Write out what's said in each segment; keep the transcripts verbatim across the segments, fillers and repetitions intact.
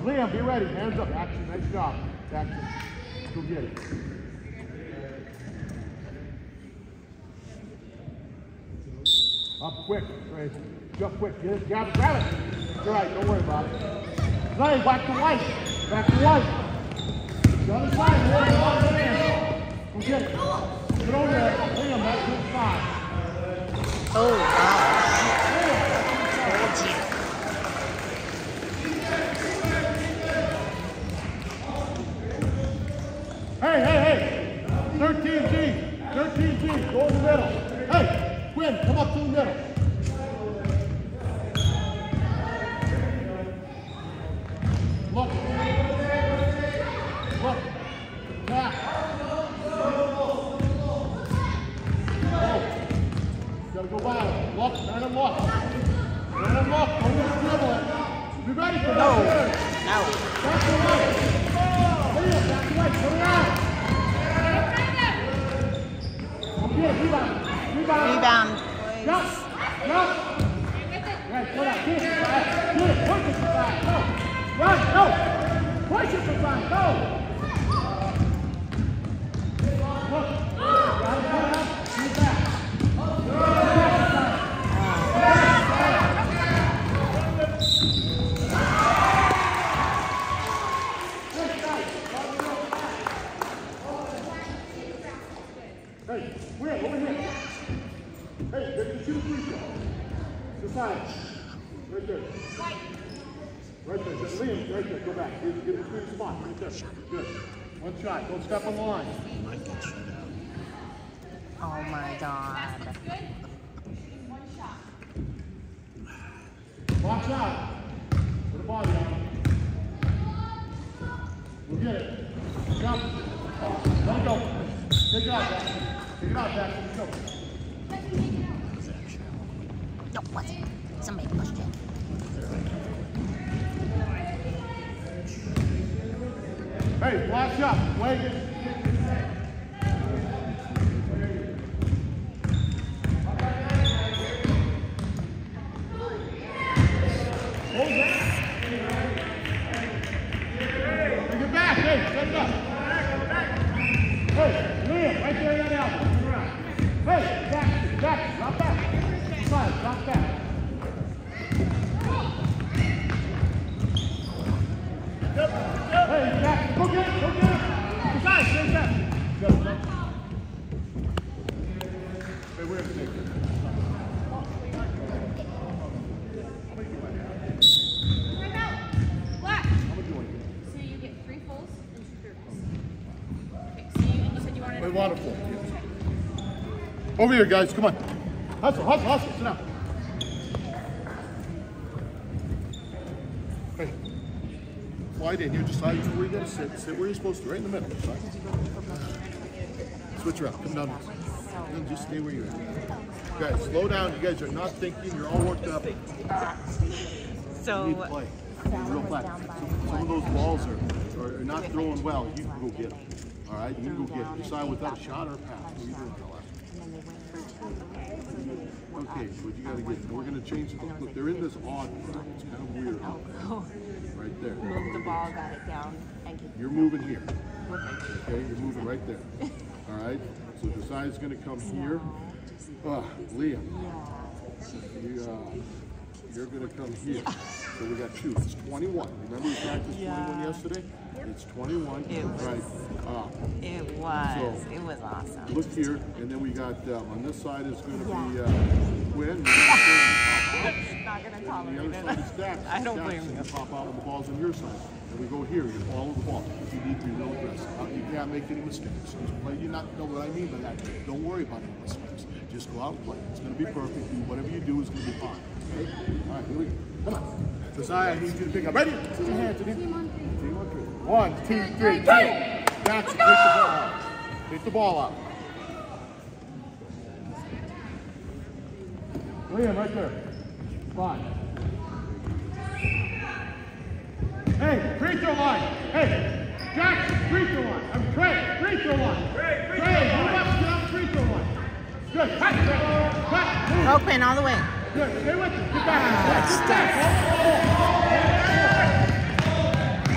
Liam, be ready. Hands up. Action. Nice job. Action. Go get it. Up quick, Ray. Jump quick. Get it. Grab it. Grab it. It's all right. Don't worry about it. Ray, back to white. Back to white. The other side. Go get it. Get over there. Liam, back to the side. Oh, wow. Hey, hey, hey! thirteen G! thirteen G! Go in the middle! Hey! Quinn, come up to the middle! Look! Look! Back! Go! Gotta go by him. Look! Turn and look! Turn and look! Don't just dribble it! Be ready for that! No! No! Back to right! Back to right! Turn around! Rebound. Rebound. Rebound. Jump. Jump. Right, put up. Get it. Get it. Push it to side. Go. Run. Go. Push it to side. Go. Look. Got it. Put it up. Shoot back. Hey, where? Over here. Hey, get the shoot free throw. This side. Right there. Right there. Just Liam, right there. Go back. Get, get the free spot. Right there. Good. One shot. Don't step on the line. Oh my God. One shot. Box out. Put the body on. We'll get it. Jump. Let it go. Take it out, Jack. Take it out, Jack. Let's go. No, what? Somebody pushed it. Hey, flash up. Wait. Hold that. Take it back. Hey, set it up. Hey, Liam, right there, that elbow. Turn around. Hey, Jack, Jack, drop back. Slide, drop back. Hey, Jack, go get it, go get it. Inside, stay back. Good, good. Hey, we're gonna take it. Black. So you get three fulls and two thirties. Okay, so you, and you said you wanted We want a full. Over here, guys, come on. Hustle, hustle, hustle, sit down. Hey, slide in here, decide where you're gonna sit. Sit where you're supposed to, right in the middle. Decide. Switch around, come down this. And just stay where you're at. Guys, slow down, you guys are not thinking, you're all worked up. So, You need to play. You need real play. Some of those balls are, are, are not throwing well, you can go get them. All right, you can go get them. Decide without a shot or a pass. What are you doing, Carla? Okay, what you gotta get, we're gonna change it. Look, they're in this odd, it's kind of weird. Right there. move the ball, got it down, and keep You're moving here. Okay, you're moving right there. All right, so the side's gonna come here. Uh, Liam, you, uh, you're gonna come here. So we got two, it's twenty-one. Remember we practiced twenty-one yesterday? It's twenty-one, It was. right. Uh, It was. So, it was awesome. Look here, and then we got, um, on this side is gonna be, uh, Quinn. Not gonna The tolerate other side is it. Dax. I don't Dax, blame and you. pop out when the ball's on your side. And we go here, you follow the ball. You need to be real aggressive. Uh, You can't make any mistakes. Just play. You not know what I mean by that. Don't worry about any mistakes. Just go out and play. It's going to be perfect. Do whatever you do is going to be fine. Okay? All right, here we go. Come on. Josiah, I need you to pick up. Ready? Put your hands in it. One, two, three, go! Dax, take the ball out. Take the ball out. Liam, right there. Fine. Hey, free throw line. Hey, Jackson, free throw line. I'm Trey, free throw line. Trey, move up to the free throw line. Good. Cut, Trey. Cut. Move. Open all the way. Good. Stay with it. Get back. Get back.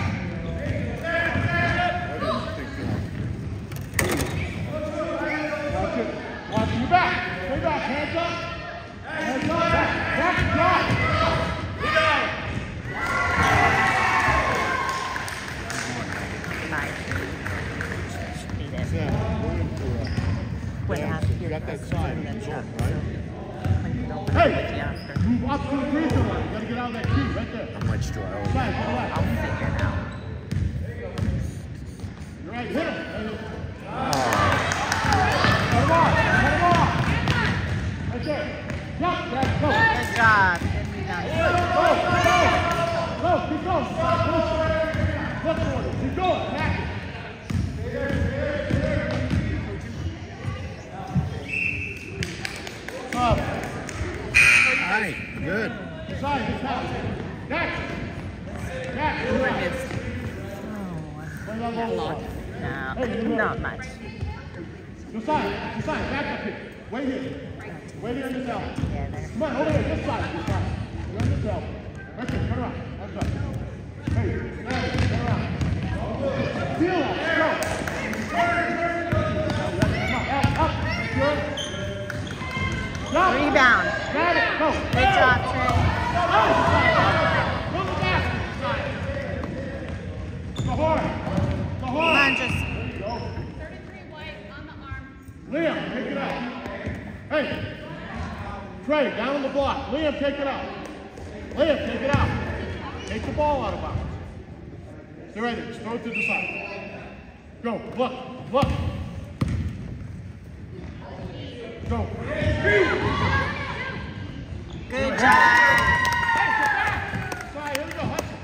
Stay back, hands up. Hands up, back, back, drive. Nice. Beat it. Yeah, we're in for, uh, When yeah, after you your got that first sign, one, it's then on, shut. right? When you open Hey, it with you after. move up to the green zone. You gotta get out of that key right there. How much do I owe? Side, to the left. I'll figure it out. You're right, hit him. Cut him off, cut him off. Right there. Jump, Dad, go. Good job. Good rebound. Go, go, go, keep going. Stop pushing. Look for it. Keep going. Back it. Up. Hi, good. Side, this house. Next. Next. Ooh, I missed. Bring that low Oh, one. no, not much. This side, this side. Back up here. Wait here. Wait here in this elbow. Yeah, there. Come on, over here. This side, this side. You're on this elbow. Right there. Turn around. That's right. Hey, hey, turn around. Feel that. Go. Up, up. Good. Jump. Rebound. Got it. Go. Good job, Trey. Go. Go to the basket. Go hard. Go Come hard. on, just. Go. thirty-three white on the arm. Liam, take it out. Hey. Trey, down the block. Liam, take it out. Liam, take it out. Take the ball out of bounds. Stay right there. Just throw it to the side. Go. Look. Look. Go. Good job. Hey, get back. Side, here we go. Hustle.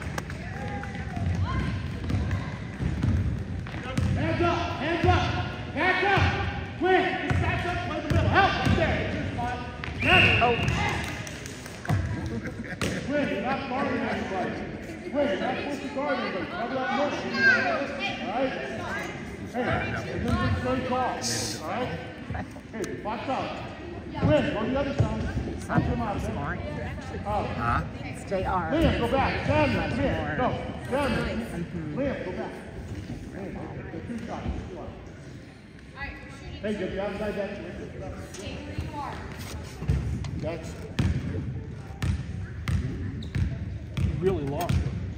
Hands up. Hands up. Back up. Quick. Just back up. Play the middle. Help. Right there. It's your spot. Yes. Oh, Quinn, you're not guarding anybody. Quinn, you're not supposed to guard anybody. Cover that mush. Alright? Hey, you're going to get straight calls. Alright? Hey, box out. Quinn, go to the other side. Punch him out. smart. Out. Huh? They are. Liam, go back. Samuel, here. Go. Samuel. Mhm. Liam, go back. Liam, get two shots. Get two out. Alright, shooting. Hey, get the outside back. Get it up. Stay where you are. That's really lost it.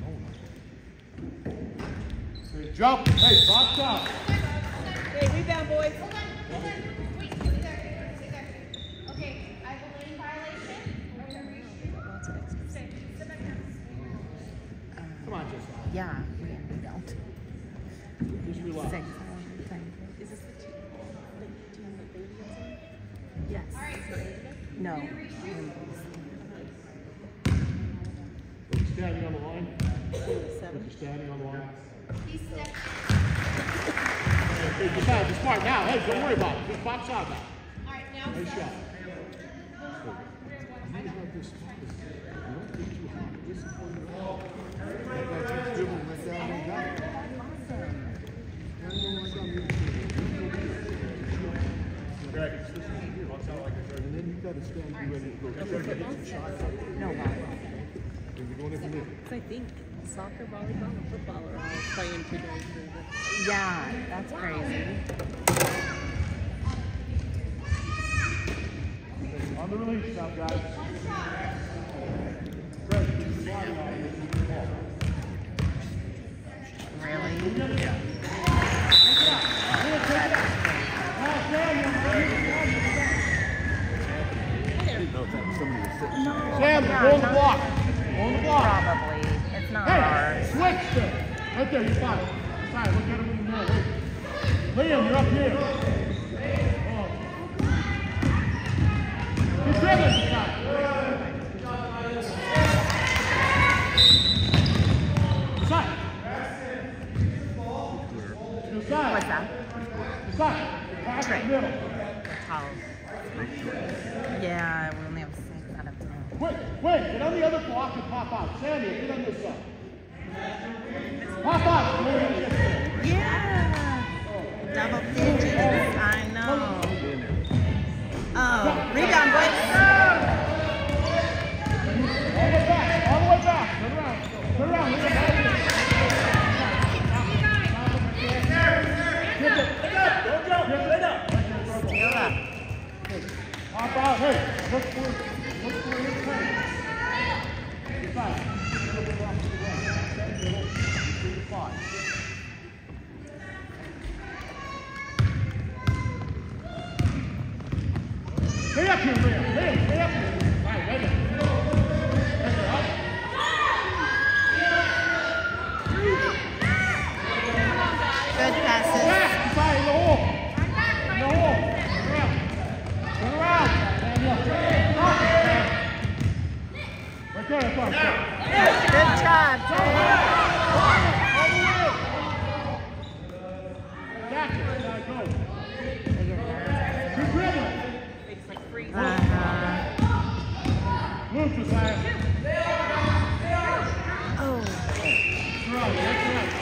Hey, jump. Hey, box out. Hey, rebound, boys. Hold on, hold on. Wait, stay there. Stay there. Okay, I have a lane violation. Whenever you shoot. Stay. Sit back down. Come on, Jessica. Yeah, we don't. Just relax. Six. Is this the team, the team that baby gets on? Yes. Alright, No. Are you standing on the line? Seven. Are you standing on the line? he's stepping. Hey, decide. Be smart now. Hey, don't worry about it. Just box out now. Alright, now Nice stop. shot. You have this. You don't get too hot. This is for your all. That guy keeps dribbling right down and down. Greg, it's this one here. Watch out like a Greg. And then you got to stand. Be ready to go. You got to get some shots up. No, wow. You're going in from there. I think soccer, volleyball, and football are all playing today through the. Yeah, that's crazy. On the release now, guys. Greg, keep the body on here. Keep the ball. Really? Take it out. Here, take it out. Pass down, young man. I didn't know if that was somebody was sitting. No. Sam, yeah, go on the not- block. Go on the block. Probably. It's not Hey, ours. switch there. Right there, you're fine. You're fine. Look at him in the middle. Wait. Liam, you're up here. Oh. Keep dribbling, you got it. Side. Your side. What's that? Your side. Pass the middle. How? Yeah, we only have six out of ten. Quick, quick, get on the other block and pop out. Samuel, get on this side. Pop out. Yeah. Double digits. I know. Oh, rebound, boys. All the way back, all the way back. Turn around. Turn around. Look at that. Get it. Get it. Steal up. Hop out. Hey, look for, look for his pace. Get back. Middle, three to five. Stay up here, Liam. Liam, stay up here. Right, right here. Right there, up. Good passes. Back, inside, in the hole. In the hole. Turn around. Turn around. Right there, that's fine. Good job, Trey. Back it. Inside, go. Keep dribbling. Uh-huh. Move, Josiah. Oh. That's right, that's right.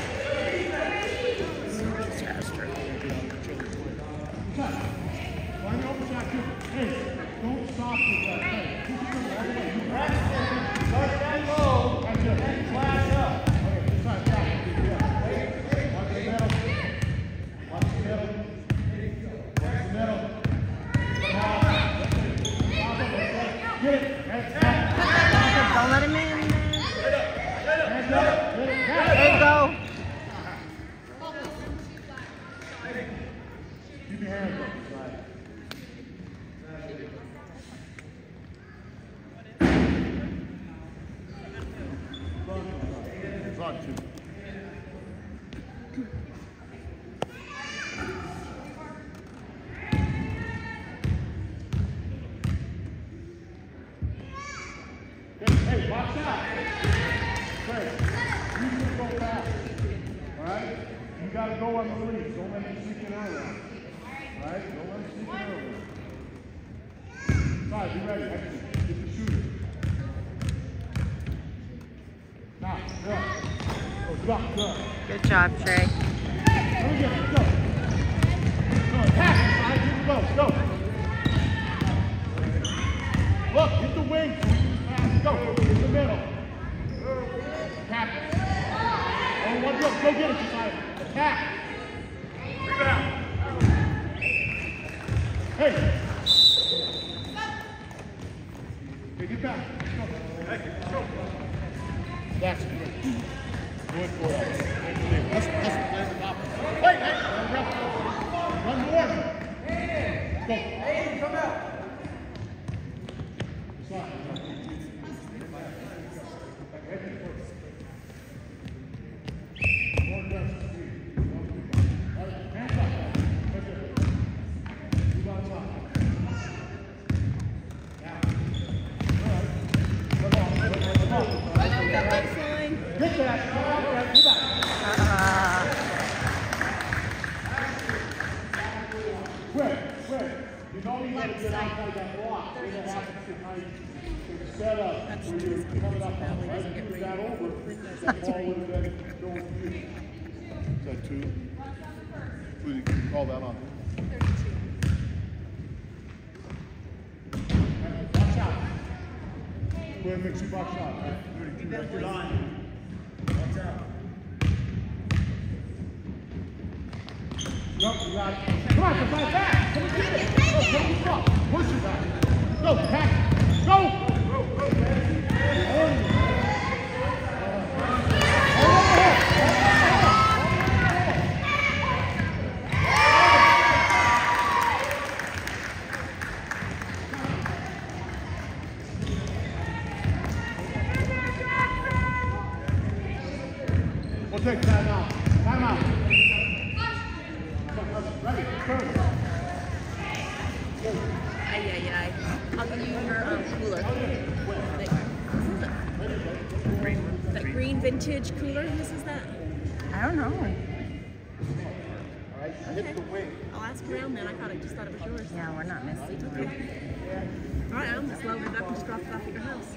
Find the open shot, too. Hey, don't stop with that. Hey, push it all the way. You practice it. Start that low. That's it. Flash up. Okay, this time, back. Yeah. Watch the middle. Watch the middle. Watch the middle. Come on. Get it. That's it. Don't let him in. Hands up. Get it. There you go. Keep your hands up. It's on two. Hey, hey, watch out. Hey, you can go fast. All right? You got to go on the release. Don't let him sneak in early. All right? Don't let him sneak in early. All right, be ready. Get the shooter. Now, good. Go, drop, good. Good job, Trey. Let me get it. Go. Go, attack. All right, here we go. Go. Look, hit the wing so we can pass. Go. In the middle. Tap it. Oh, one dribble. Go get it, Josiah. Attack. Rebound. Hey. Hey, get back. Let's go. Hey, let's go. That's good. Good for us. Let's, let's play the top. Wait, hey. One more. Go. Hey, come out. Get that. Get that. Uh, Quick, quick. You know you gotta get outside that block. Then it happens to kind of set up when you're coming up on, right? If you move that over, that ball would have been going to you. Is that two? Who did you call that on? Box out. Go ahead and make two box shots. thirty-two, right there. Box out. Go, you got it. Come on, come on, back. Come and get it. Go, come and stop. Push it back. Go, pack. Go. Go, go, go. We'll take time out. Time out. Ready, turn. Ay, ay, ay. I'll give you her um, cooler. That, that green vintage cooler, whose is that? I don't know. All right, hit the wing. I'll ask around then. I thought I just thought it was yours. Yeah, we're not missing. Okay. All right, I'm just loading it up and just dropped it off at your house.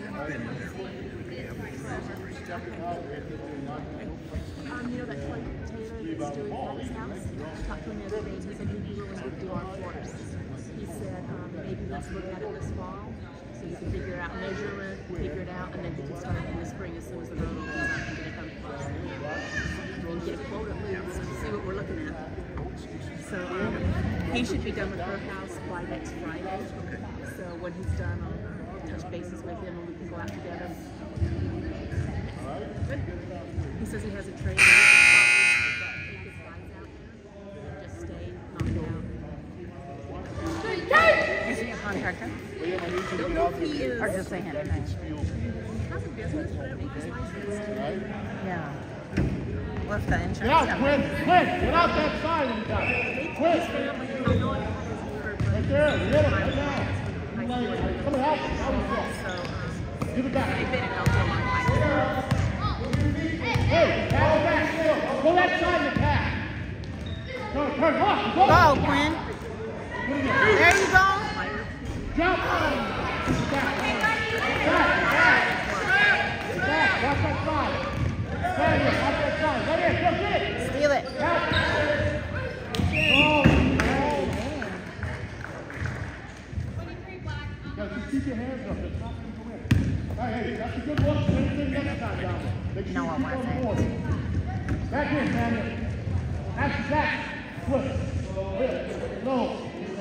Um, you know that Clay Taylor that's doing Paul's house? I talked to him the other day. He said he really wanted to do our floors. He said um, maybe let's look at it this fall so you can figure out measurement, figure it out, and then we can start in the spring as soon as the road opens up and get it done first. And get a quote at least to see what we're looking at. So um, he should be done with her house by next Friday. when he's done, I'll touch bases with him and we can go out together. Good. He says he has a trainer. He can probably take his guys out there and just stay, knock it out. Is he a contractor? But yeah, my need you to Don't get know out if there. he and is. Or just a handyman? Spiels. He has a business, but I don't think he's licensed. Right? Yeah. What's the insurance Get out, company? Quinn! Quinn! Get out that side and got it! His Quinn! family, I know it has for Right there, hit him, right now. High Come school. and help him, help him. So, um, Give it back. they've been in Elko a long time. Hey, pass it back still. Go that side and attack. Go, turn, walk, go. Go, Quinn. There you go. Jump. Back. Back. Back. Watch that side. Stand here, watch that side. Right here, go get it. Steal it. Back. Oh, no. Just keep your hands up. It's not going to go in. Hey, hey, that's a good look. Same thing next time down there. Make sure No you one keep wants on it. board. Back in, Daniel. That's that. Flip. Flip. No.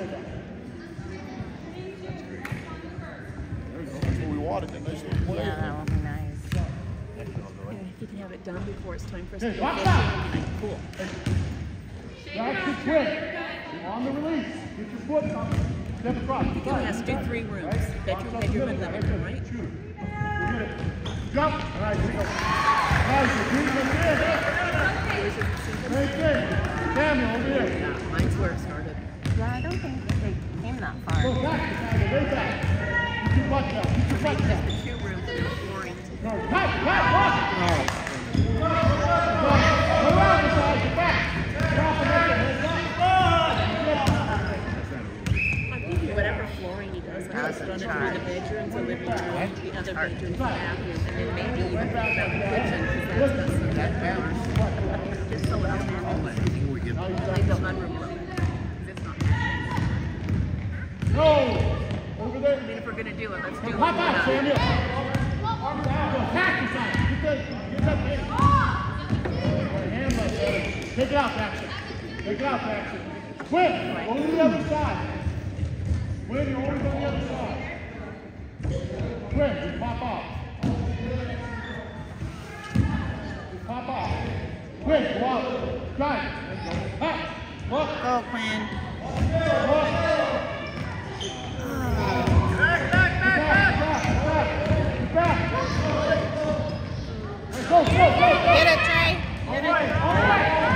There you go. That's what we wanted. That nice little play. Yeah, that would be nice. If you can have it done before it's time for us Hey, to go watch fishing, out. it'd be like, cool. That's the twist. On the release. Get your foot up. Step across. He only has to do three rooms. Bedroom, bedroom, and living room, right? Jump. All right, here we go. Nice. You're doing Yours is single. Great thing. Samuel, over here. Yeah, mine's where it started. Yeah, I don't think they came that far. Go back, Samuel. Way back. Get your butt down. Get your butt down. The two rooms and the flooring. No, cut, cut, walk. Go around the side. Get back. Drop and make your head down. I'm thinking whatever flooring he does, like That's he's a run it charge. through the bedrooms, the living room, the other bedrooms, the bathroom, and then maybe even think about the kitchen, because that's the second just so it's handled. Before we get Leave the unroom room. It's not bad. No. Over I there. mean, if we're gonna do it, let's do it. Pop out, without- Samuel. Arms down. Attack the side. Get that. Get that thing. Right hand like that. Take it out, Paxton. Take it out, Paxton. Quinn, go to the other side. Quinn, you're always on the other side. Quinn, just pop off. Just pop off. Quinn, go out. Drive. Back. Look. Go, Quinn. Look. Back, back, back, back. Back, back, back. Go, go, go, go. Get it, Trey. All right, all right.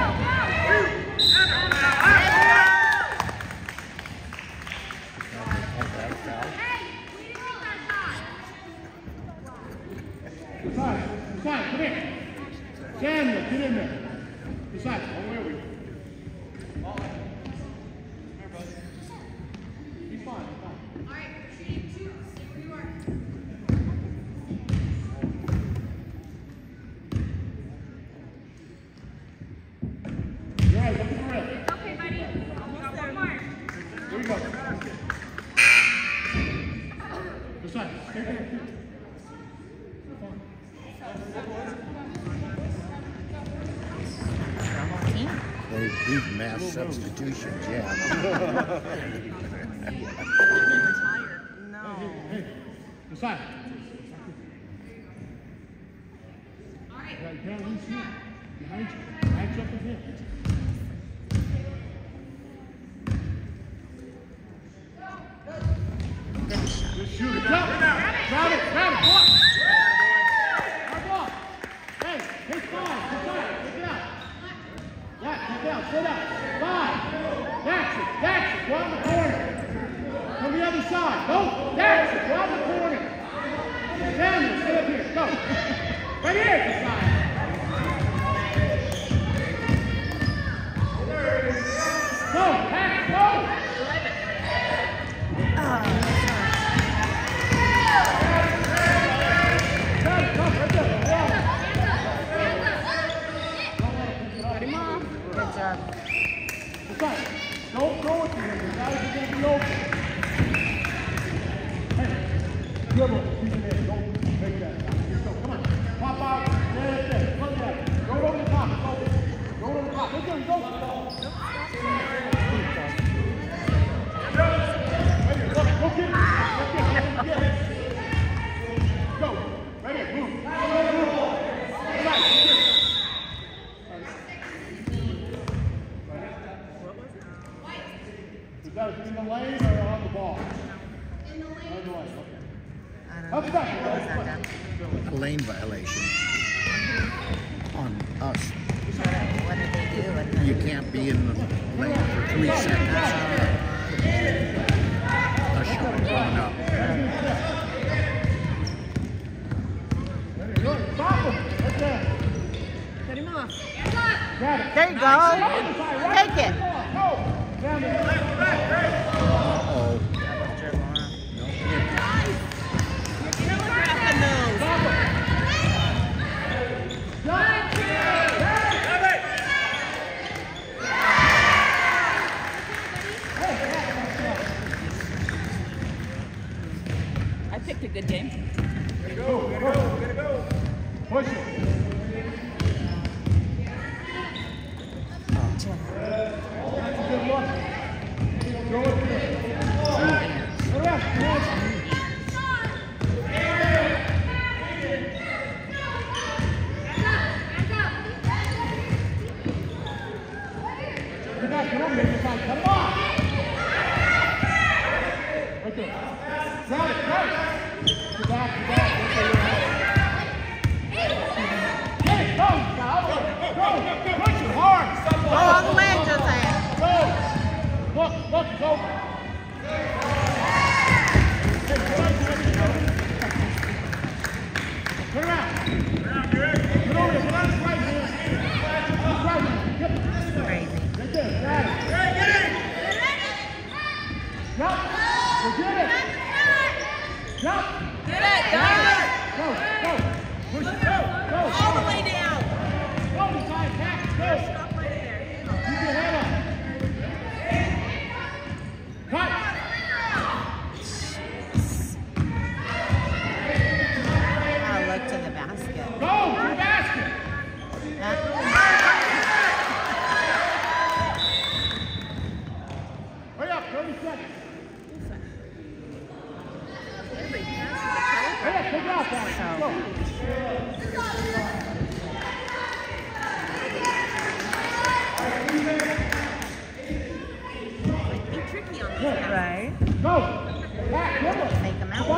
Decide, decide, come here. Samuel, get in there. Decide. Oh, where are we? He's fine, he's fine. All right, shooting two. Stay where you are. You're right, look at the red. Okay, buddy. Got one more. Here we go. Decide. Stay there. You're fine. The whole team. They do mass substitutions, yeah. No. Hey, decide. All right. Yeah, you can't lose him. Behind you. Match up with him. Good shot. Just shoot it. Jump. Grab it. Grab it. Walk. Hard walk. Hey, take five. Take five. Take it out. Yeah, take it out. Sit down. Five. That's it. That's it. Go out the corner. From the other side. Go. That's it. Go out the corner. Samuel, stay up here. Go. Right here at the side. Go. Back. Go. Good job. Decide. Don't throw it to him. The guys are going to be open. Hey, dribble it. Keep it in. Don't make that. Let's go. Come on. Pop out. There, there. Look at that. Go over the top. Go. Go over the top. Look at him. Go. Right here. Look. Go get it. Get I don't know. What was that done? A lane violation on us. What did they do? What did You can't be in the lane for three seconds. A shot coming up. Cut him off. There you go. Take it. Uh-oh. Telegraphing those. I picked a good game. Gotta go, gotta go, gotta go. Push it. Good luck. Throw it through. Hurry up, come on. Get back, come on, baby. Come on. Right there. Grab it, grab it. Get back, get back. Get it, go, go, go. Push it hard. Go all the way, Josiah. Go. Look, look, go. Turn around. Get over there. Get on his right hand. His right hand. Get it. Crazy. Right there. Got it. Get it. Jump. Go get it. Jump. Get it, Go. guys. Go. Go. Push it. Go. Go. All the way down. Go, Josiah. Back. Go. Stop right there. Keep your head up. Cut. Oh, look to the basket. Go to the basket. Huh? Hurry up. thirty seconds. Every pass Hurry up. Take it out, guys. So Go. Be tricky on this. right. Go. Back. Give it. Make them out. Go.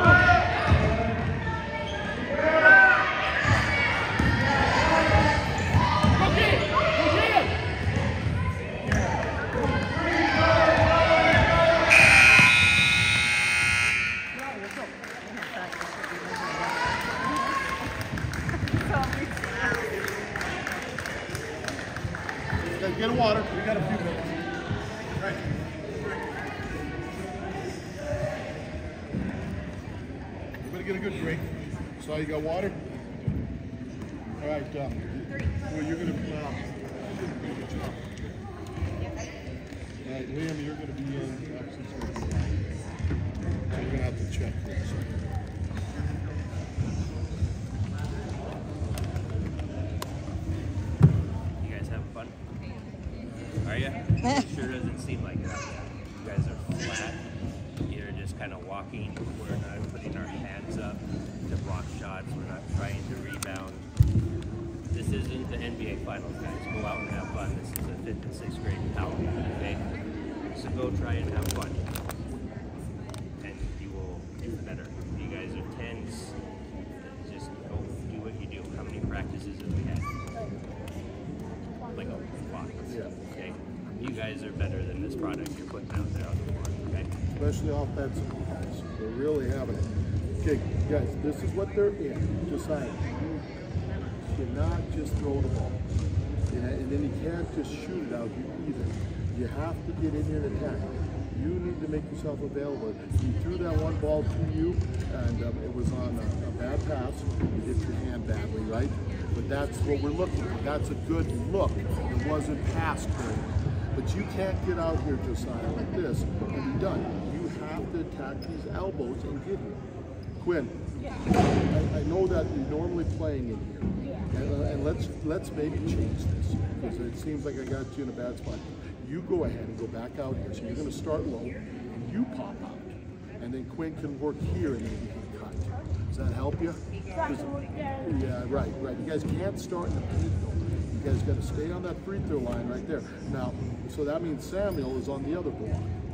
Go get it. Go get it. Guys, get water. We got a few minutes. Right. Everybody get a good drink. So you got water? All right, um, well, you're going to be, um, all right, Liam, you're going to be in, uh, since we're so you're going to have to check for a second. You guys having fun? Are you? Sure doesn't seem like it. You guys are flat. You're just kind of walking. We're not putting our hands up to block shots. We're not trying to rebound. This isn't the N B A Finals, guys. Go out and have fun. This is a fifth and sixth grade power, okay? So go try and have fun. And you will get better. You guys are tens. Just go do what you do. How many practices have we had? Like a lot. Okay? You guys are better than this product you're putting out there on the floor, okay? Especially offensively, guys. They're really having it. Okay, guys, this is what they're in. Just saying. You cannot just throw the ball. And, and then you can't just shoot it out either. You have to get in here and attack. You need to make yourself available. You threw that one ball to you, and um, it was on a, a bad pass. You hit your hand badly, right? But that's what we're looking for. That's a good look. It wasn't passed very well. But you can't get out here, Josiah, like this and be done. You have to attack these elbows and get here. Quinn, I, I know that you're normally playing in here, and, uh, and let's let's maybe change this because it seems like I got you in a bad spot. You go ahead and go back out here. So you're going to start low, and you pop out, and then Quinn can work here, and then you can cut. Does that help you? Yeah, right, right. You guys can't start in the paint though. You guys got to stay on that free throw line right there. Now, so that means Samuel is on the other block.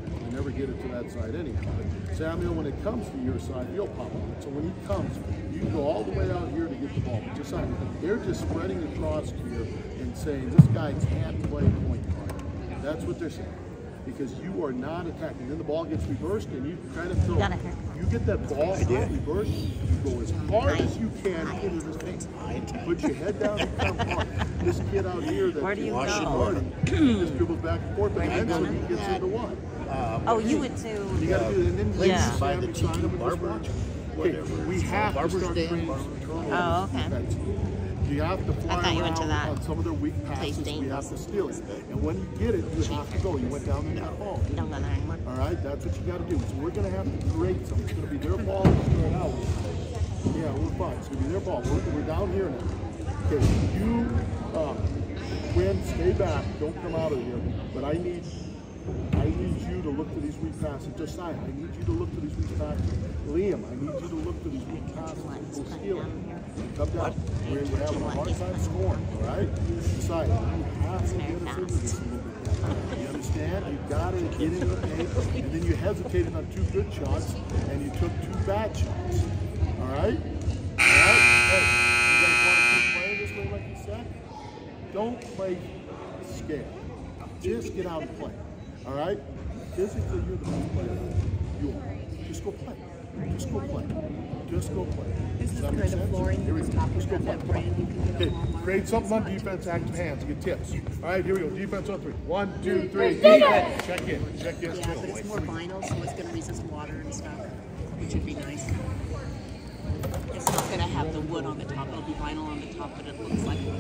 I never get it to that side anyhow. But Samuel, when it comes to your side, you'll pop on it. So when he comes, you can go all the way out here to get the ball. But just like, they're just spreading across here and saying, this guy can't play point guard. That's what they're saying. Because you are not attacking. Then the ball gets reversed and you kind of throw. You get that ball out reversed, you go as hard as you can into this thing. Put your head down and come hard. This kid out here that Where do you go? just dribbles back and forth, and eventually he gets into one. Uh, Oh, you would too. You got to do it, and then Yeah. you by the stand beside tiki him and just barber, watch him. whatever Okay, we it's have called, to start barber's training stand, some turnovers Oh, okay. defensively. You have to fly I thought you went to around that. on some of their weak passes. We have to steal it. And when you get it, you have to go. You went down in that ball. Don't go there anymore. All right, that's what you got to do. So we're going to have to create something. It's going to be their ball to start out with. Yeah, we're fine. It's going to be their ball. We're, we're down here now. Okay, you, uh, Quinn, stay back. Don't come out of here. But I need, I need you to look to these weak passes. Josiah, I need you to look to these weak passes. Liam, I need you to look to these weak passes and go steal it. Come down. We're, we're having a hard time scoring, all right? Josiah, you have to get us into this a little bit better. You understand? You got to get into the paint, and then you hesitated on two good shots, and you took two bad shots. All right? All right? Hey, you guys want to keep playing this way like you said? Don't play scared. Just get out and play. All right? Physically, you're the best player. You are. Just go play. Just go play. Just go play. This is Does that kind make of sense? flooring Here we was go. talking Just go about play. that brand you can get Okay, at Walmart. create something on defense, active hands, get tips. All right, here we go. Defense on three. One, two, three. Defense. Check in. Check in. Yeah, but it's more vinyl, so it's going to resist water and stuff, which would be nice. It's not going to have the wood on the top. It'll be vinyl on the top, but it looks like wood.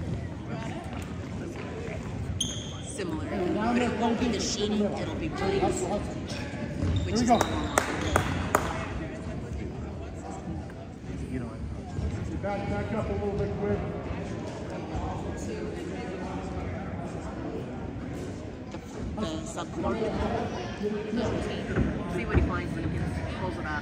Similar, but it won't be the sheeting. It'll be plates, which is go. you know what? Back, back up a little bit quick. the subfloor. See what he finds when he pulls it up.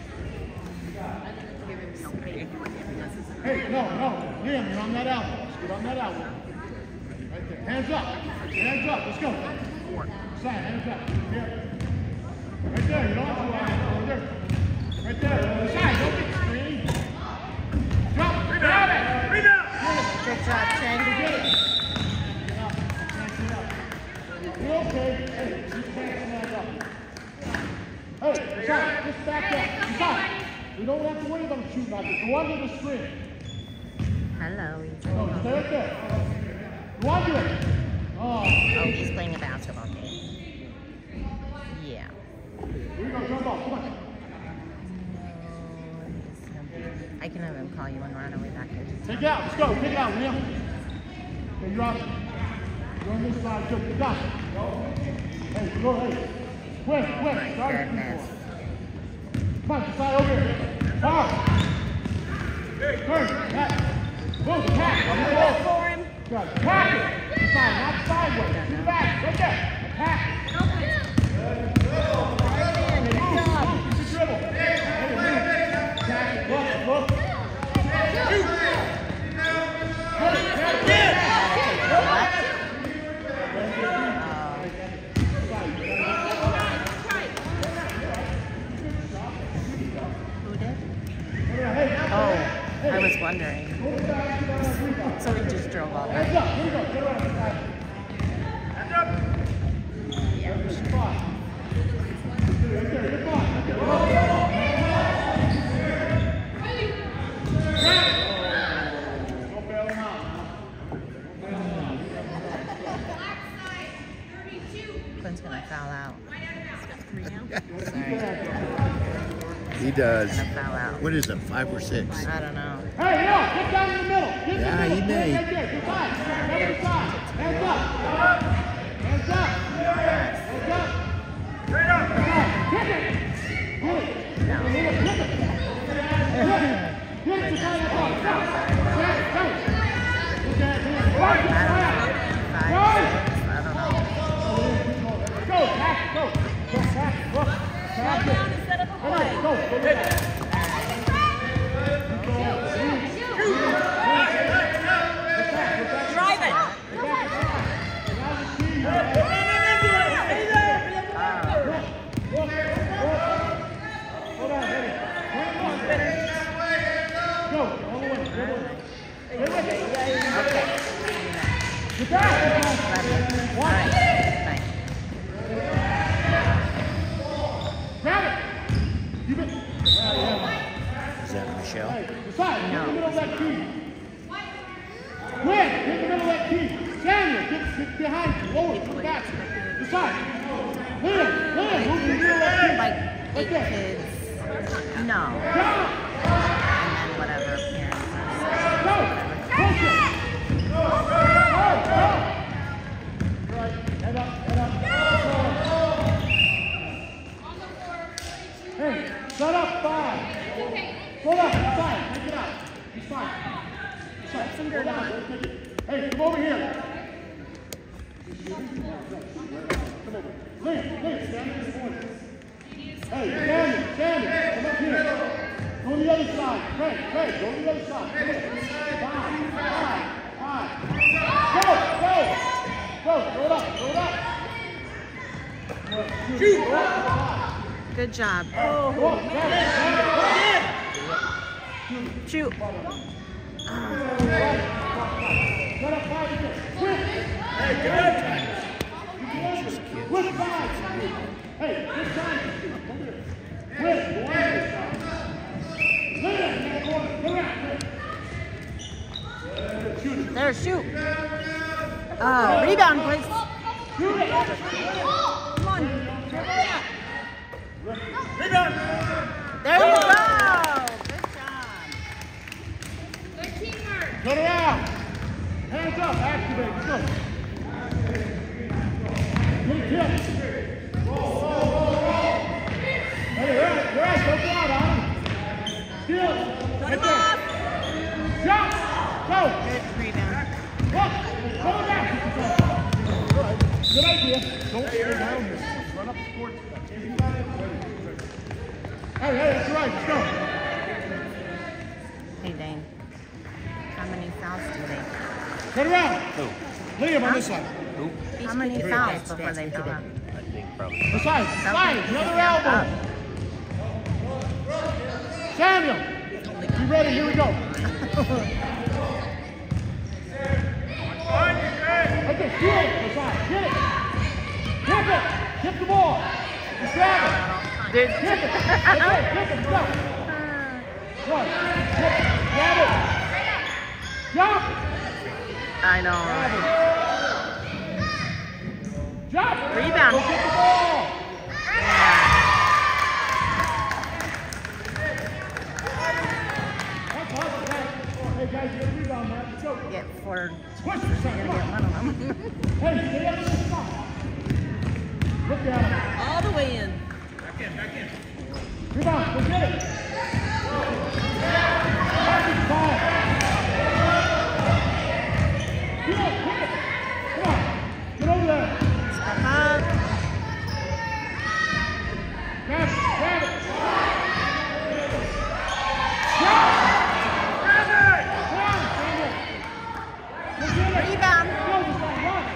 Give him no pay for it if he does this. Hey, no, no. Liam, you're on that elbow. Let's get on that elbow. Right there. Hands up. Hands up. Let's go. Side, hands up. Here. Right there. You don't have to lie. Over there. Right there. On the side. Don't get screened. Jump. Rebound it. Rebound. Good job, Shane. Get it. Get up. Get up. You're okay. Hey, just can't stand up. Hey, Sean, just back up. Sean, we don't have to worry about shooting out there. Go under the screen. Hello. He's No, stay right there. Go under it. Oh. Oh, he's playing a basketball game. Yeah. Here we go. Jump off. Come on. I can have him call you when we're on our way back here. Take it out. Let's go. Take it out, Liam. Okay, you're out. You're on this side. Good. You got it. Hey, go. Hey. Quick, quick. Start it. Goodness. Come on, decide over here. Hard. Turn. Back. Move. Attack. For him. Good. Attack it. Decide, not sideways. Two back. Right there. Attack it. Move. Move. Keep the dribble. Hey, move. Attack it. Look. Look. Shoot. Good. Good. Good. Oh, I was wondering. So he just drove all Hands night. up. Here we go. Get around. Hands up. Yeah. Good spot. Right there. Good spot. Right there. Don't bail him out. Don't bail him out. Quinn's gonna foul out. Three now. He does. Gonna foul out. What is it, five or six? I don't know. Hey, no, get down in the middle. Get in Yeah, the he middle. may. Right there. Good side. Right to the side. Hands up. Hands up. Hands up. Straight up. Kick it. Get it. No. Get it. Get it. Get it to side of the ball. Go. Go. Go. Okay. I don't know. Five, six, I don't know. Go. Pass it. Go. Go. Pass it. Go. Pass it. Instead of a Go. play. Go. Go. Go. Drive it. Oh. go. All the way. All the way. Stay with it. Okay. Get back. All right. Nice. Grab it. Keep it. Is that Michelle? Hey, decide. Get in the middle of that key. Quinn, get in the middle of that key. Samuel, get, get behind you. Lower, come back. Decide. Liam, Liam, move in the middle of that key. Like eight there. kids. No. Down. And then whatever parents. Go. Push it. Go, go, go. Right. Head up, head up. Hey, set up five. Hold up, inside. Take it out. He's fine. Inside. Some dirt on. Hey, come over here. Come over. Liam, Liam, stand in this corner. Hey, Samuel, Samuel, come up here. Go to the other side. Craig, Craig, go to the other side. Come here. Five, five, five. Go, go. Go, throw it up, throw it up. Shoot. Good job. Oh, Shoot. Set up five again. Quick. Hey, good. Quick five. Hey, good time. Come here. Quick, go on this side. Liam, in the corner. Come out, quick. Shoot it. There, shoot. Oh, rebound, please. Shoot it. Come on. Rebound. There you go. Good job. Good teamwork. Cut it out. Hands up. Activate. Let's go. Good kick. Hey, right, right. Don't go out on him. Steal it. Right there. Shot. Go. Good rebound. Look. Go back. All right. Good idea. Don't stay down here. Run up the court. Hey, hey, that's right. Let's go. Hey, Dane. How many fouls do they? Turn around. Liam on this side. How many fouls before they come out? I think probably. This side. Slide. The other elbow. Samuel. You ready? Here we go. Okay, steal it. This side. Get it. Tip it. Tip the ball. Just grab it. Dude. Tip it. Okay, tip it. Go. Right. Tip it. Grab it. Jump. I know. Grab it. Jump. Rebound. Go get the ball. That's awesome, guys. Hey, guys, get a rebound, man. Let's go. Get four. Push You're yourself. gonna get one of them. Hey, stay up to the spot. Look at him. All the way in. Rebound. Go get it. Passing ball. Get it. Get it. Come on. Get over there. Step up. Grab it. Grab it. Grab it. Grab it. Grab it, Samuel. Go get it. Rebound. Go, this one. Run.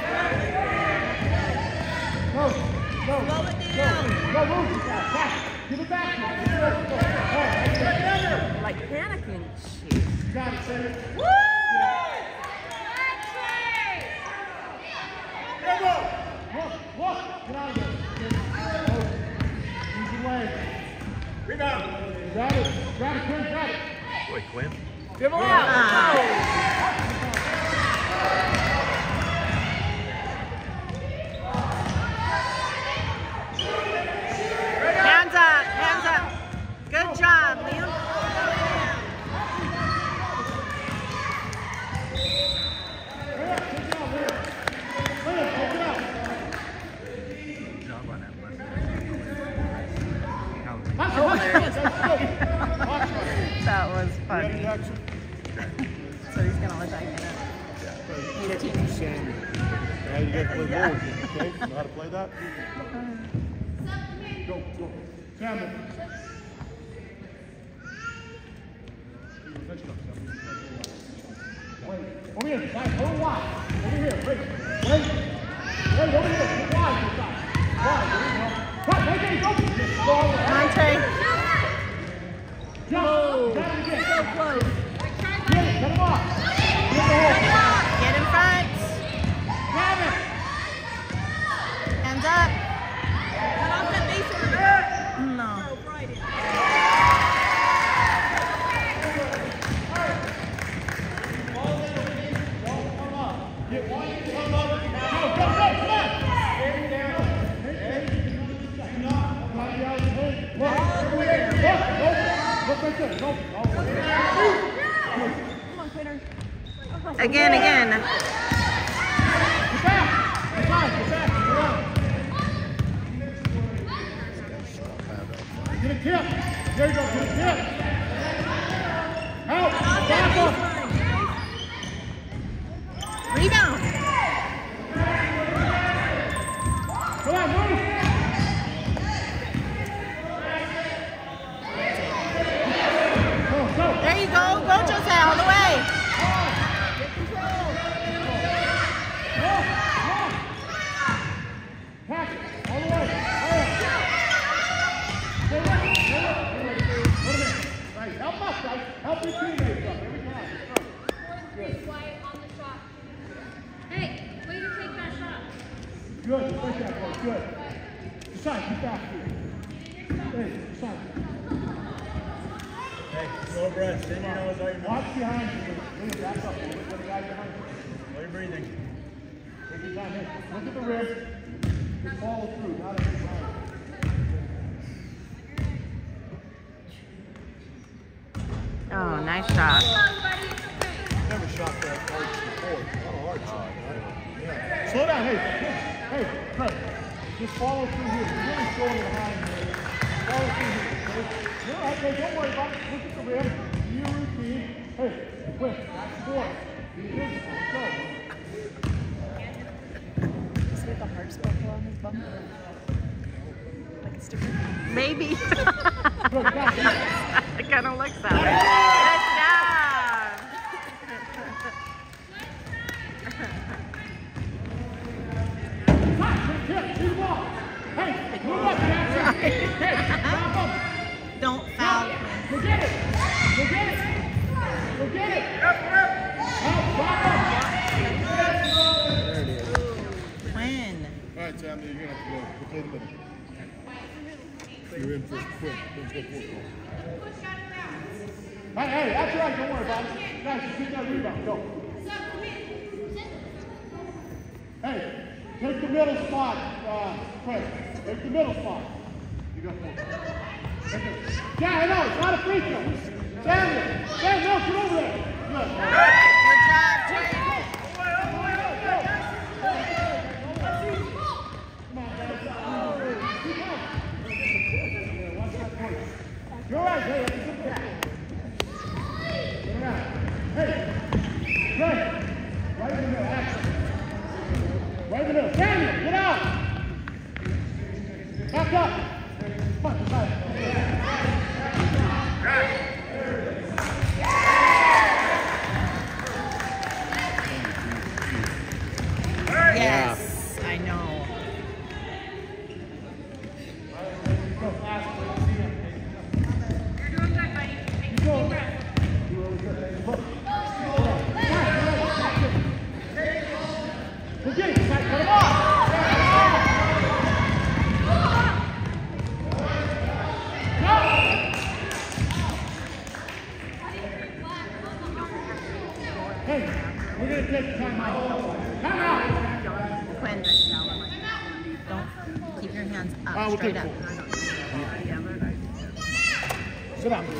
Go. Go. Slow it Go. down. Go, move this guy. Back. Give it back. Give it back. Go. All right. Like panicking. Shit. You got it, Samuel. Woo! Look, look. Get out of there. Use your leg. Rebound. Grab it. Grab it, Quinn. Grab it. Boy, Quinn. Give him Ah. Hands up, hands up. Good job, Liam. That was funny. So he's gonna let that get it. Need a team. Now you gotta play ball again, okay? You know how to play that? Go, go. Samuel. Let's go. Wait, over here, side, over wide. Over here, wait. Wait. Wait, over here. Go wide this side. Wide, there you go. Right, right there, go. Go all the way. Monte. Jump. Jump again. close. Get it, cut him off. Get the hole. Get in front. Grab it. Hands up. Cut off that base over there. No. Oh, Friday. Get one, come up. Go, go, go, come on. Stay down. Look, look, look right there. Go. Come on, Quitter. Again, again. Get back. Get back. Get back. Get a tip. There you go. Get a tip. Help. Back up. Rebound. Come on, move. Go, go. There you go. Go, Jose, all the way. Get control. Go, go. Pass it. All the way. Hurry up. Stay with it. Stay with it. Put him in. Right. Help us, guys. Help your teammates up. Every time. Four, three, quiet on the shot. Hey, way to take that shot. Good. Just like that, boy. Good. Decide. Keep back here. Hey, decide. Hey, slow breath. Send your nose out your mouth. Watch behind you. Lean back up. Look at the guy behind you. Slow your breathing. Take your time. Hey, look at the rim. Just follow through. Not a big time. Oh, nice shot. Come on, buddy, it's okay. Never shot that hard before. Not a hard shot. Yeah. Slow down. Hey, hey, Craig. Just follow through here. You're really showing it behind here. Follow through here. Okay? You're all right, hey, don't worry about it. Look at the rim. Do your routine. Hey, quick. That's four. Be good. Let's go. Does he have the heart sparkle on his bumper? Like it's different. Maybe. Good, got it. It kind of looks that way. Hey, move up, Jackson. Hey, stop up. Don't foul. Go get it. Go get it. Go get it. Help, stop up. Win. All right, Tammy, you're going to have to go. We'll play the middle. You're in first. Quick. Let's go for it. Hey, hey, that's right. Don't worry about it. Guys, just get that rebound. Go. Hey, take the middle spot, uh, Chris. Take the middle spot. You got four. Okay. Yeah, I know. It's not a free throw. Samuel. Samuel, no, get over there. Good. Good job, Jay. Come on, guys. Keep up. Yeah, watch that point. You're right. Hey, that's a good catch. Get around. Hey, Greg. Right in the middle. Action. Right in the middle. Samuel, get out. Back up. Come on, inside. Yes, I know. Go fast. You're doing good, buddy. Take a deep breath. Look. Go get it. Cut him off. Hey, we're going to take time out. Time out. Quinn, don't keep your hands up, Ah, we'll straight take up. four. Sit down. Sit down.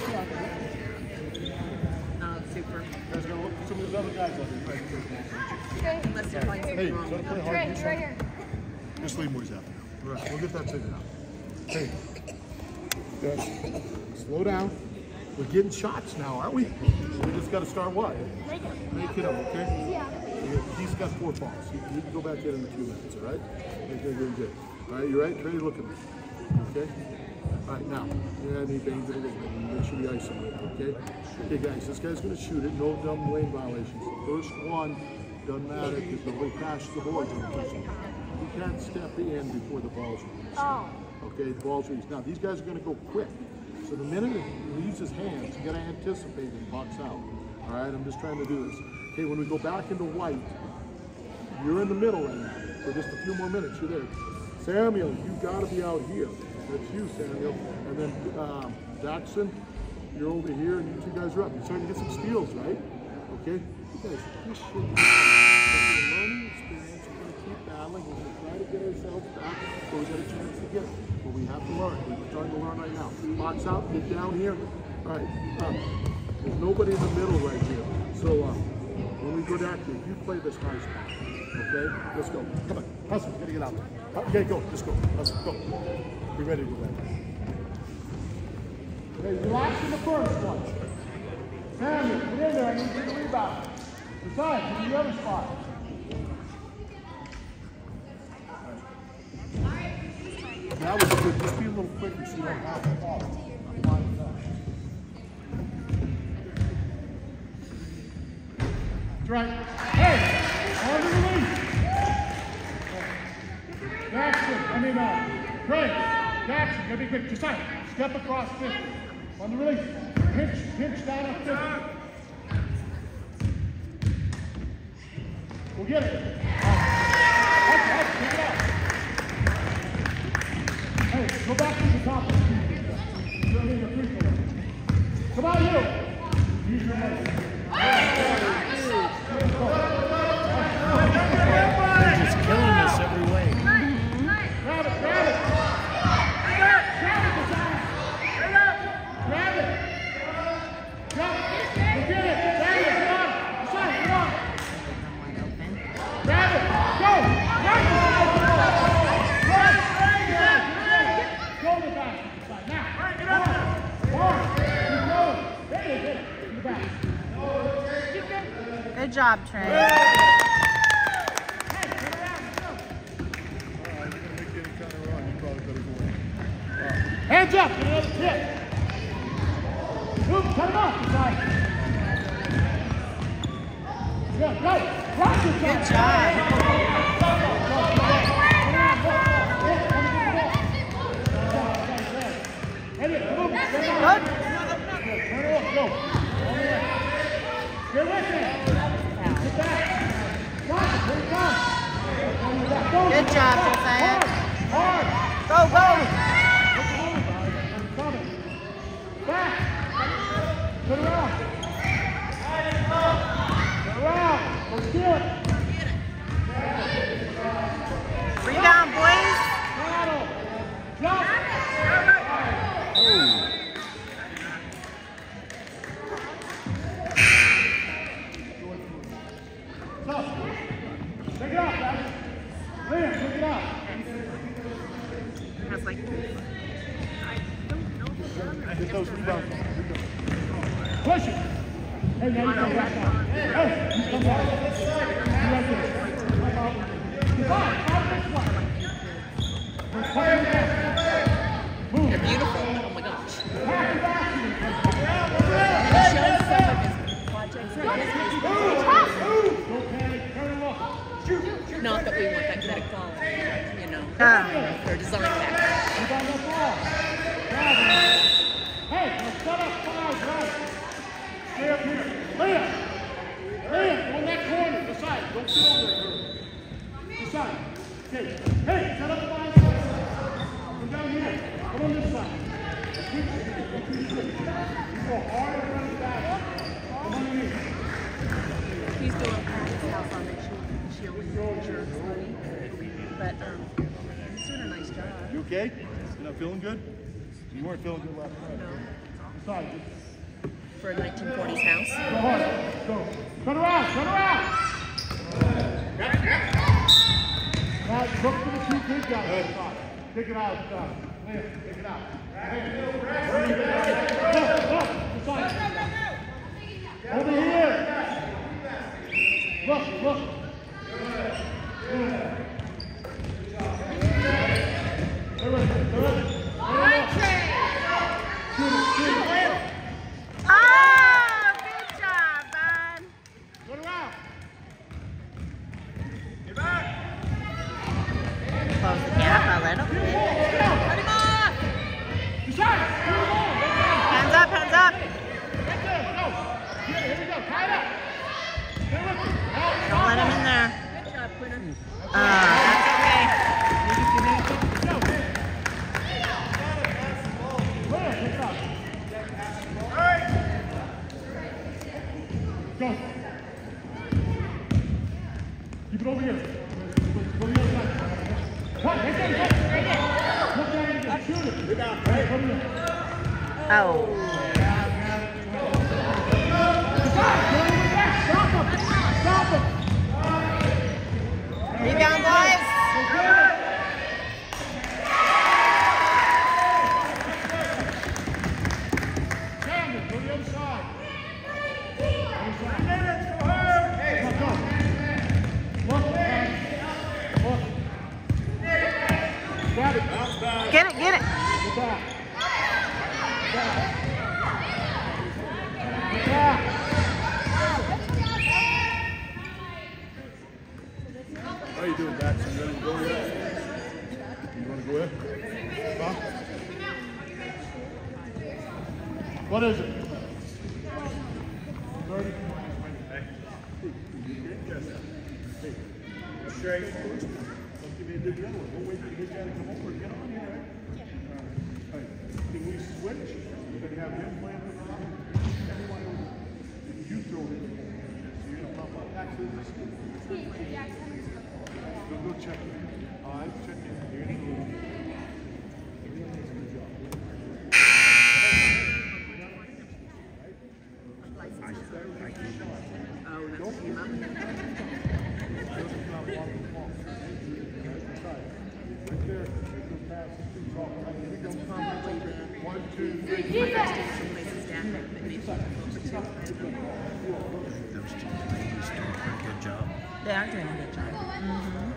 Oh, super. You guys going to look at some of those other guys out there. Unless you're playing Hey, so to play hard, Right, do right something. here. Just leave where he's at. All right, we'll get that figured out. Hey, guys, slow down. We're getting shots now, aren't we? We just got to start what? Make it up, okay? Yeah. He's got four balls. You you can go back in in a few minutes, all right? Okay, good, good. All right, you right? Ready to look at me, okay? All right, now, yeah, and he bangs it a little bit. And make sure we isolate it, okay? Okay, guys, this guy's going to shoot it. No dumb lane violations. The first one doesn't matter because nobody passes the ball. You can't step in before the ball's released. Oh. Okay, the ball's released. Now, these guys are going to go quick. So the minute he leaves his hands, you gotta anticipate and box out. All right, I'm just trying to do this. Okay, when we go back into white, you're in the middle right now. For just a few more minutes, you're there. Samuel, you gotta be out here. That's you, Samuel. And then um, Jackson, you're over here, and you two guys are up. You're starting to get some steals, right? Okay? You guys, this should be a learning experience. We're gonna keep battling. We're gonna try to get ourselves back so we get a chance to get it. But we have to learn. We're starting to learn right now. Box out, get down here. All right. Um, there's nobody in the middle right here. So uh, when we go back here, you play this high spot. Okay? Let's go. Come on. Hustle. Gotta get out there. Okay, go. Let's go. Hustle. Go. Be ready to go back. Okay, relax in the first one. Samuel, get in there. I need you to rebound. Decide. Get in the other spot. That was good. Just be a little quicker so you don't have to fall. That's right. Hey! On the release! Jackson, I mean, uh, Craig, Jackson, gotta be quick. Just time. Step across fifty. On the release. Pinch, pinch down up fifty. We'll get it. Up, up, pick it up. Hey, go back to the top of the street. You're in the free throw. Come on, you. Use your legs. They're just killing us every way. Grab it, grab it. Grab it, grab it. Grab it. Grab it. Go get it. Grab it. Come on. Decide, come on. Grab it. Go. Grab it. Grab it. Go to the back. Now. Get up. One. Keep going. There it is. In the back. Good job, Trey. Hands up! Get another tip! Move, cut him off! Yeah, go! Rock your Good job. Good. Turn it off, go! Get with it! Get back! Rock it, here it comes! Good job, Josiah. Hard! Hard! Go, go! Back! Turn around! Turn around! Let's do it! Rebound, boys! Battle! Jump! Tough! Pick it up, guys! Liam, pick it up! Has like Get those rebounds. Push it. Hey, now you come back down. Hey, you come back. You right there. Come out. Divide. Out this way. We're playing down. Move. they're beautiful. Oh my gosh. Pass it back to It shows some of his projects like this. you. Don't panic. Turn it off. Shoot. Shoot. Not that we want that kind of quality, you know. Um, Their design background. Rebound that ball. Grab it. Hey, let's set up five, right? Stay up here. Liam! Liam, on that corner, the side. Don't sit over there. The side. Okay. Hey, set up five. Come down here. Come on this side. You go hard and run it back. Come underneath. He's doing practice house on that she, she only insurance money. But um, he's doing a nice job. You okay? You not feeling good? You weren't feeling good last night. No. Side. For a nineteen forties house. Go hard. Go. Turn around. Turn around. Now look for the two big guys. Pick it out. Uh, Liam, pick it out. Look, look. The side. Over here. Look, look. They're ready. They're ready. Shoot it, shoot it. oh, good job, bud. Turn around. Close the gap a little bit. Cut him off. Decide. Move on. Go. Keep it over here. Go to the other side. Come, right there, go. Right there. Look down and shoot it. Rebound. Right, come here. Oh. Stop him. Stop him. Rebound, boys. Camden, go to the other side. Get it, get it. Get back. Get back. How are you doing, Dax? You ready to go here? You want to go in? Huh? What is it? thirty? Hey. Hey. Straight. Don't give me a big yellow. Don't wait for the big guy to come over and get on here, right? Yeah. Hey, can we switch? We're going to have him playing with Rob. Anyone else? You throw it. So you're going to pop up. Actually, this is good. Go, go check it. All right, check it. You're in the room. Everyone does a good job. Oh, that's came up. One, two, three. Some places down there, but maybe over two. Those two ladies doing a pretty good job. They are doing a good job. Mm-hmm.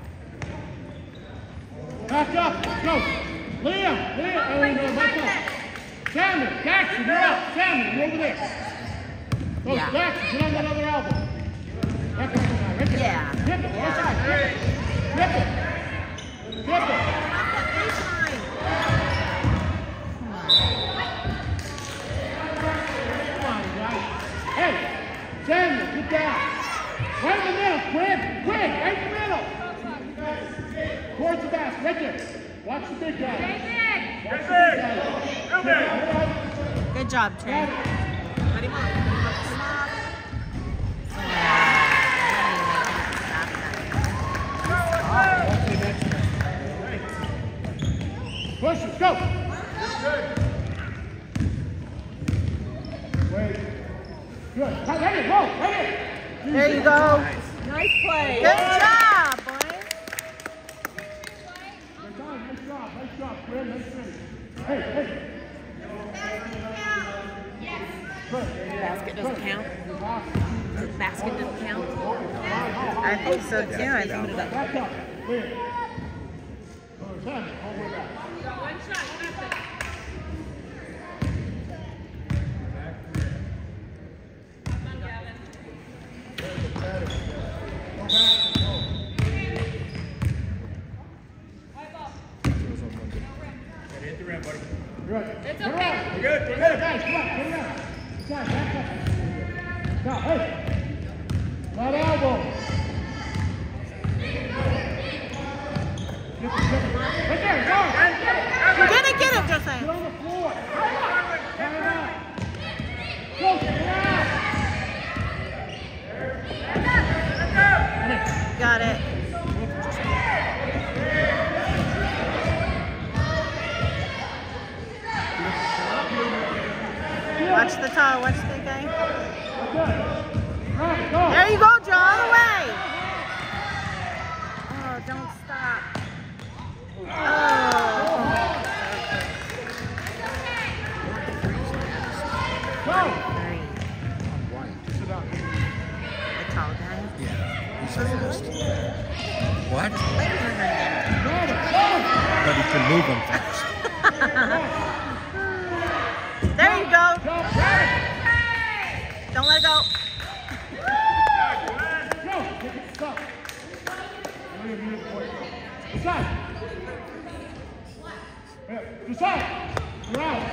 Back up, go. Liam, Liam, oh no, back up. Salmon, Jackson, you're up. Salmon, you're over there. Go, Yeah. Jackson, get on that other elbow. Back up, right there. Yeah. Hip it, right side. Hip it. Hip it. Come on, guys. Hey, Samuel, get down. Right in the middle, quick, quick, right in the middle. Towards the basket, right there. Watch the big guy. Watch the big guy. Good job, Trey. Put him up. Put him up. Push it, go. Wait. Good. Right here, go, right here. There you go. Nice play. Good job, boys. Nice job, nice job, Fred, nice finish. Hey, hey. Basket doesn't count. Basket doesn't count. I think so too. I think. Back up, clear. Sammy, all the way back. One shot, you got this. Hit the rim, buddy. Good. It's You're okay. on. You're good, you're Hey, good. guys, come on, get it out. Guys, back up. Now, hey. Right elbow. Get the right there, go. You're gonna get him, Josiah. Get on the floor. Time out. Go, get out. Got it. Watch the towel. Watch the guy. There you go, Joe. All the way. Oh, don't stop. Oh. Go. Three. Sit down. The tall guy. Yeah, he's fast. What? But he can move them fast. There you go. Don't let it go. Go. Stop. Decide. Decide. You're out.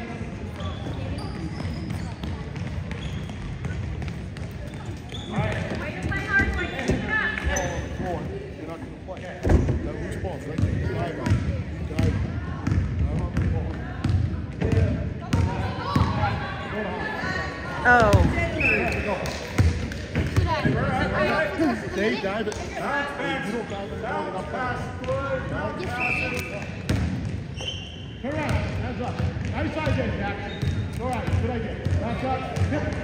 All right. Way to play hard, like this. Get up. Four. You're not going to play. Now who's ball? Right there. Dive on. Dive on. Dive on the ball. Go to high. Oh. There you go. Stay, dive it. Hey, you don't dive it. I'll pass. Turn around. Hands up. Nice idea, Jack. All right. Good idea. Hands up. Hip.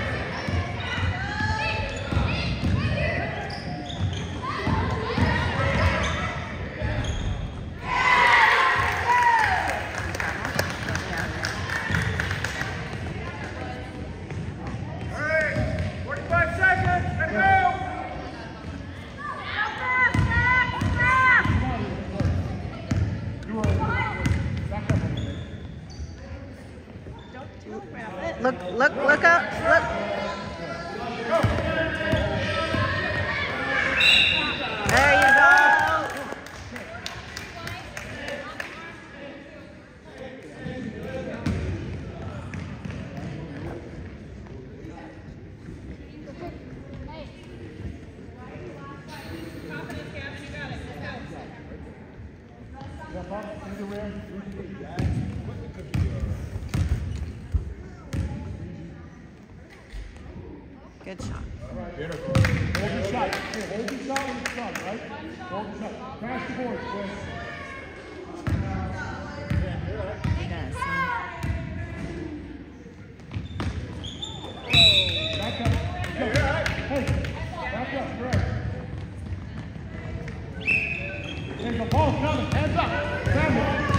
Look, look, look up, look. There you go. Good shot. All right, beautiful. Hold your shot. Hey, hold your shot when it's done, right? Hold your shot. Crash the board, Chris. Yes. Back up. Hey, back up, Greg. Hey, the ball's coming. Hands up. Grab it.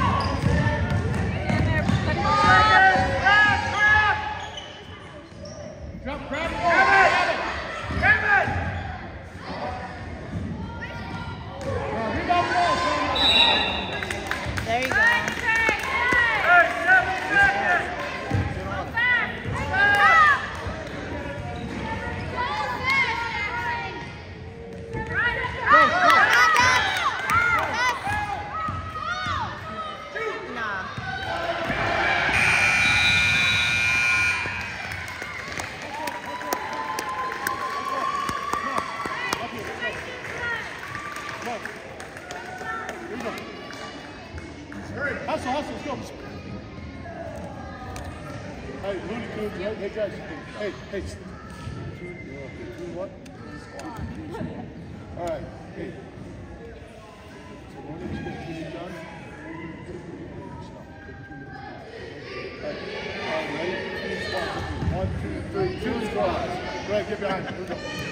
Jump, grab it. Grab it. Grab it. Uh, rebound ball, son. There you go. Hustle, hustle, let's go. Hey, Looney Tunes, right? Hey, guys. Hey, hey. Two, two what? All right. Hey. So one of these things you done. All right. All right, ready? Two squats. One, two, three, two squats. Greg, get behind me. Here we go.